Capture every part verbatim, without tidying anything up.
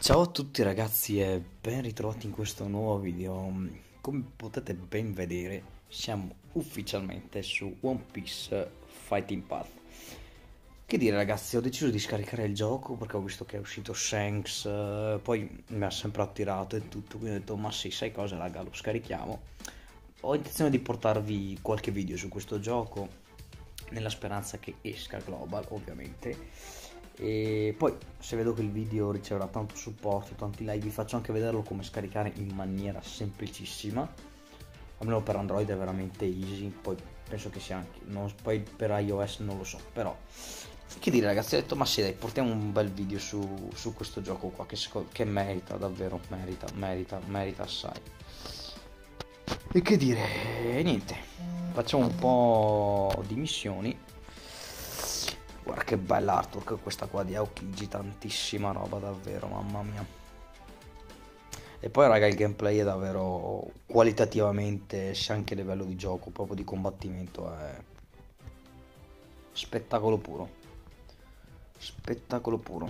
Ciao a tutti ragazzi e ben ritrovati in questo nuovo video. Come potete ben vedere siamo ufficialmente su One Piece Fighting Path. Che dire ragazzi, ho deciso di scaricare il gioco perché ho visto che è uscito Shanks, eh, poi mi ha sempre attirato e tutto, quindi ho detto ma sì, sai cosa raga, lo scarichiamo. Ho intenzione di portarvi qualche video su questo gioco nella speranza che esca global ovviamente. E poi se vedo che il video riceverà tanto supporto, tanti like, vi faccio anche vederlo come scaricare in maniera semplicissima. Almeno per Android è veramente easy, poi penso che sia anche non, poi per iOS non lo so, però che dire ragazzi, ho detto ma sì dai, portiamo un bel video su, su questo gioco qua che, che merita davvero, merita, merita, merita assai. E che dire, niente, facciamo un po' di missioni. Guarda che bella artwork questa qua di Aokiji, tantissima roba davvero, mamma mia. E poi raga il gameplay è davvero qualitativamente, sia anche a livello di gioco, proprio di combattimento, è spettacolo puro. Spettacolo puro.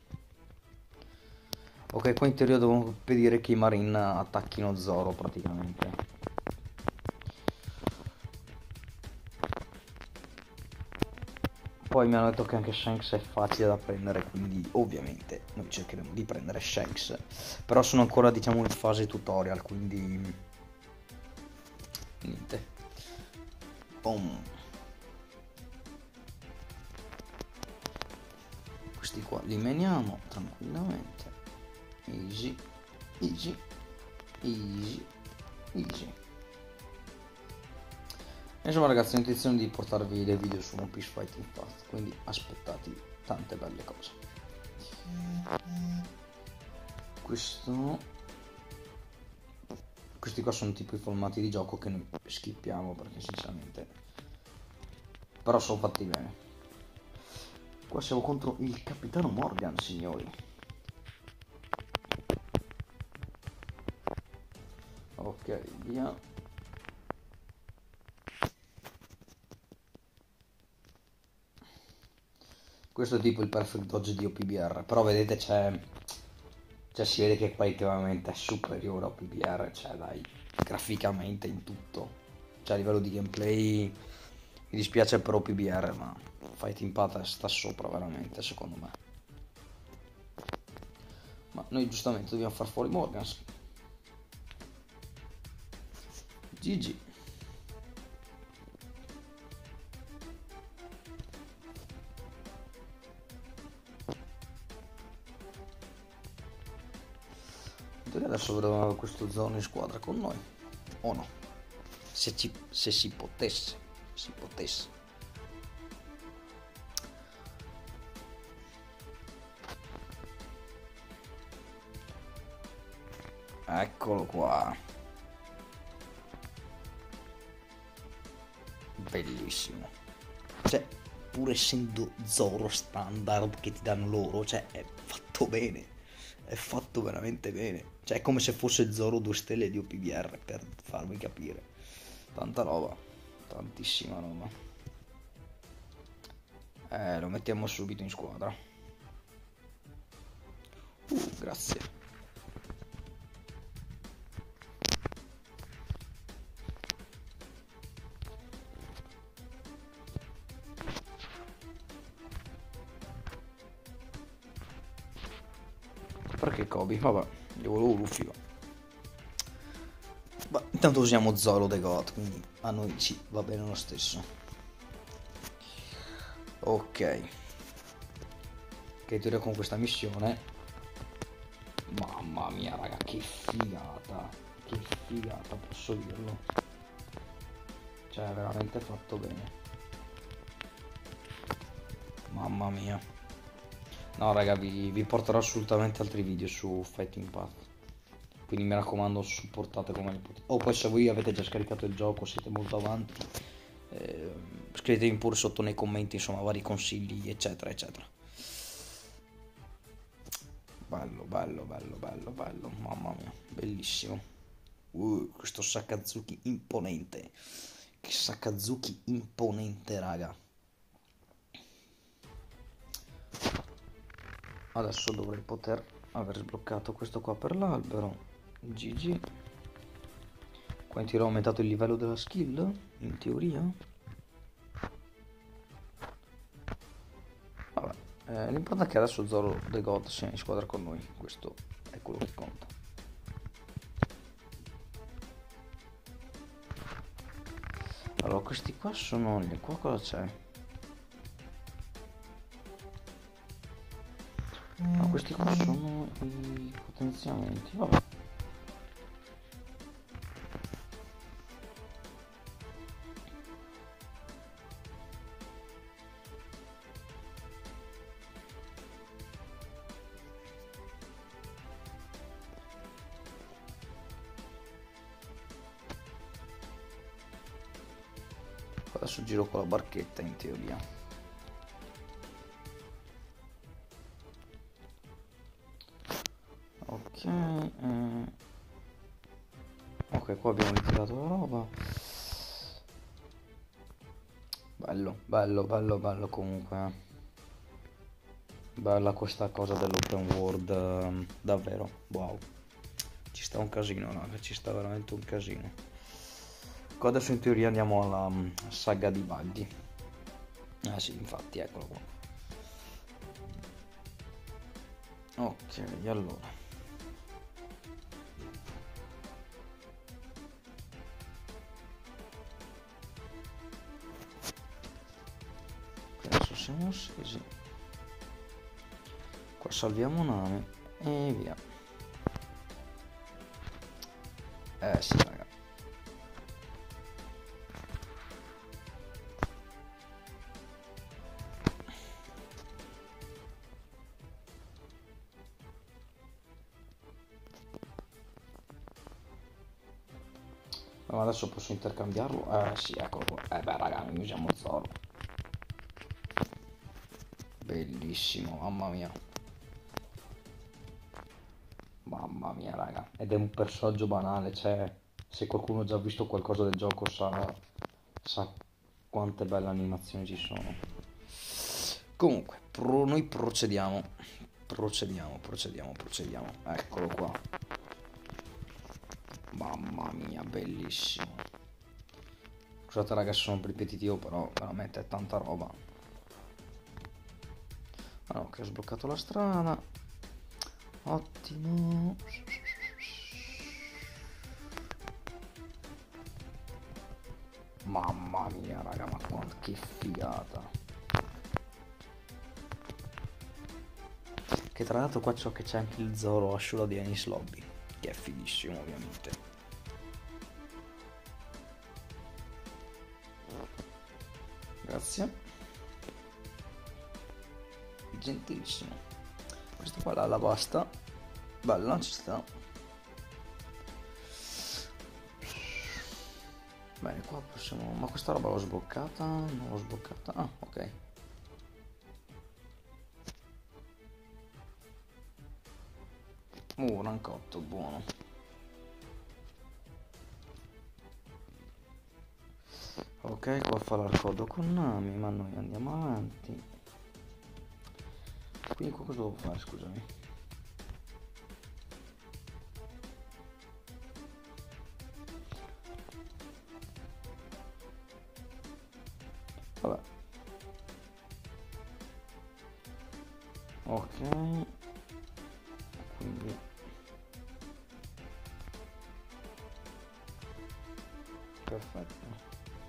Ok, qua in teoria devo impedire che i Marine attacchino Zoro praticamente. Poi mi hanno detto che anche Shanks è facile da prendere, quindi ovviamente noi cercheremo di prendere Shanks. Però sono ancora diciamo in fase tutorial, quindi niente. Boom. Questi qua li meniamo tranquillamente. Easy, easy, easy, easy. Insomma ragazzi, ho intenzione di portarvi dei video su One Piece Fighting Path, quindi aspettatevi tante belle cose. Questo... Questi qua sono tipo i formati di gioco che noi skippiamo perché sinceramente... Però sono fatti bene. Qua siamo contro il capitano Morgan, signori. Ok, via. Questo è tipo il perfect dodge di O P B R, però vedete c'è, cioè si vede che qualitativamente è superiore a O P B R, cioè dai, graficamente in tutto, cioè a livello di gameplay mi dispiace per O P B R, ma Fighting Path sta sopra veramente secondo me. Ma noi giustamente dobbiamo far fuori Morgans. G G. Adesso vedremo questo Zoro in squadra con noi o no, se, ci, se si potesse si potesse eccolo qua, bellissimo, cioè pur essendo Zoro standard che ti danno loro, cioè è fatto bene, è fatto veramente bene, cioè è come se fosse Zoro due stelle di O P B R, per farvi capire, tanta roba, tantissima roba. Eh, lo mettiamo subito in squadra. Uh, grazie. Perché Kobe? Vabbè, io volevo Luffy, va. Ma intanto usiamo Zoro the God, quindi a noi ci va bene lo stesso. Ok. Che teoria con questa missione. Mamma mia raga, che figata. Che figata, posso dirlo. Cioè, è veramente fatto bene. Mamma mia. No raga, vi, vi porterò assolutamente altri video su Fighting Path. Quindi mi raccomando, supportate come ne potete. Oh, poi se voi avete già scaricato il gioco, siete molto avanti, eh, scrivetemi pure sotto nei commenti, insomma, vari consigli, eccetera, eccetera. Bello, bello, bello, bello, bello, mamma mia, bellissimo. Uh, questo Sakazuki imponente. Che Sakazuki imponente, raga. Adesso dovrei poter aver sbloccato questo qua per l'albero. G G. Qua in teoria ho aumentato il livello della skill, in teoria. Vabbè, eh, l'importante è che adesso Zoro The God sia in squadra con noi, questo è quello che conta. Allora, questi qua sono... qua cosa c'è? Ma questi qua sono i potenziamenti, vabbè. Adesso giro con la barchetta in teoria. Ok, eh. Ok, qua abbiamo ritirato la roba. Bello, bello, bello, bello comunque. eh. Bella questa cosa dell'open world, ehm, davvero, wow. Ci sta un casino, raga, ci sta veramente un casino. Qua adesso in teoria andiamo alla um, saga di Buggy. Ah sì, infatti, eccolo qua. Ok, allora. Adesso siamo scesi. Qua salviamo Nami e via. Eh sì, raga. Ma adesso posso intercambiarlo? Eh sì, eccolo qua. Eh beh, raga, noi usiamo Zoro. Bellissimo, mamma mia. Mamma mia, raga. Ed è un personaggio banale, cioè, se qualcuno ha già visto qualcosa del gioco sa, sa quante belle animazioni ci sono. Comunque, pro- noi procediamo. Procediamo, procediamo, procediamo. Eccolo qua. Mamma mia, bellissimo. Scusate ragazzi, sono un po' ripetitivo, però veramente è tanta roba. Ah, ok, ho sbloccato la strada. Ottimo. Mamma mia, raga, ma quanto che figata. Che tra l'altro qua c'ho che c'è anche il Zoro Ashura di Enies Lobby, che è fighissimo ovviamente. Grazie. Gentilissimo. Questo qua la basta. Bella, ci sta. Bene, qua possiamo... ma questa roba l'ho sbloccata? Non l'ho sbloccata? Ah, ok. Uh, rancotto, buono. Ok, qua fa l'arcodo con Nami, ma noi andiamo avanti. Quindi qua cosa devo fare, scusami? Vabbè. Ok. Quindi... perfetto.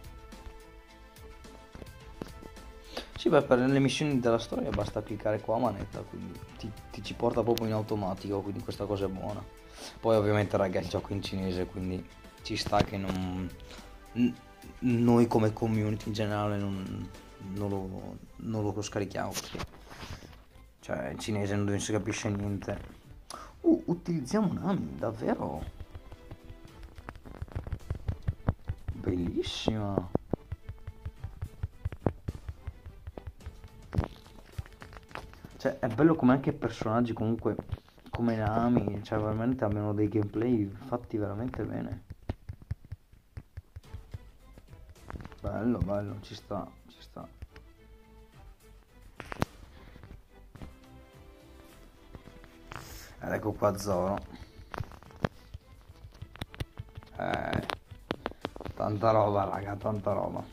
Sì, beh, per le missioni della storia basta cliccare qua a manetta, quindi ti, ti ci porta proprio in automatico, quindi questa cosa è buona. Poi ovviamente raga il gioco è in cinese, quindi ci sta che non... n- noi come community in generale non, non lo, non lo scarichiamo, perché cioè in cinese non si capisce niente. Uh, utilizziamo Nami, davvero? Bellissima. Cioè, è bello come anche personaggi comunque come Nami, cioè veramente abbiano dei gameplay fatti veramente bene. Bello, bello, ci sta, ci sta. Ed ecco qua Zoro. Eh, tanta roba raga, tanta roba.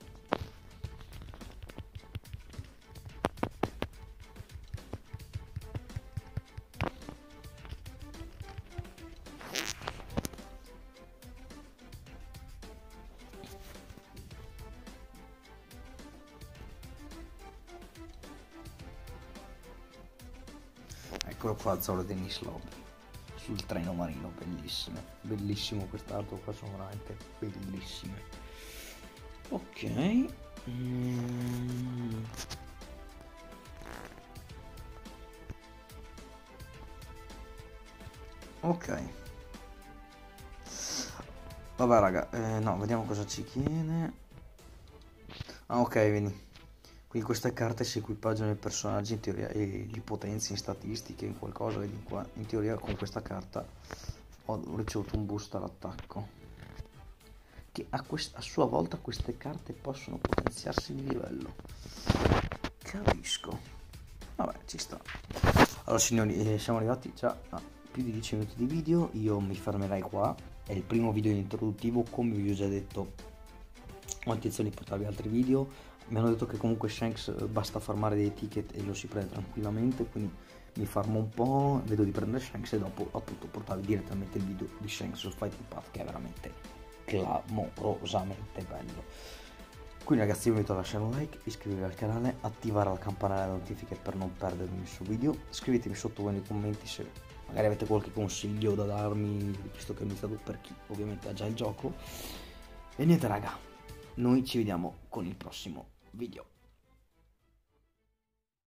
Eccolo qua Zoro Dennis Lobby sul treno marino, bellissimo, bellissimo quest'auto qua, sono veramente bellissime. Ok. Mm. Ok. Vabbè raga, eh, no, vediamo cosa ci chiede. Ah ok, vedi. Quindi queste carte si equipaggiano i personaggi in teoria e li potenzi in statistiche, in qualcosa, vedi qua. In teoria con questa carta ho ricevuto un boost all'attacco. Che a, quest- a sua volta queste carte possono potenziarsi di livello. Capisco. Vabbè, ci sta. Allora signori, eh, siamo arrivati già a più di dieci minuti di video. Io mi fermerei qua. È il primo video introduttivo, come vi ho già detto. Ho intenzione di portarvi altri video. Mi hanno detto che comunque Shanks basta farmare dei ticket e lo si prende tranquillamente, quindi mi farmo un po', vedo di prendere Shanks e dopo appunto portarvi direttamente il video di Shanks sul Fighting Path, che è veramente clamorosamente bello. Quindi ragazzi, vi invito a lasciare un like, iscrivervi al canale, attivare la campanella delle notifiche per non perdermi nessun video, iscrivetevi sotto voi nei commenti se magari avete qualche consiglio da darmi, visto che ho iniziato, per chi ovviamente ha già il gioco. E niente raga, noi ci vediamo con il prossimo video.